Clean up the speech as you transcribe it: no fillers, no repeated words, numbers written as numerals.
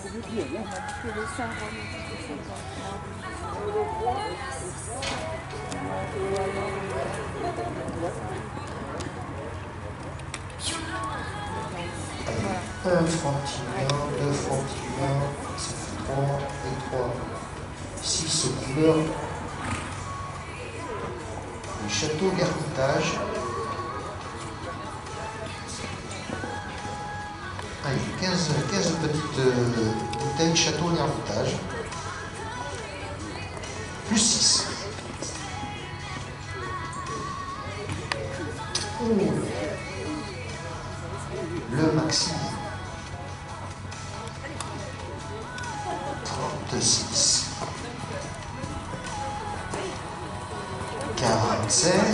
Un franc petit bien, deux francs petit bien, ça fait 3 et 3. 6 couleurs. Le château l'Ermitage. Allez, 15 petites bouteilles château l'Ermitage. Plus 6. Oh. Le maxi. 36. 47.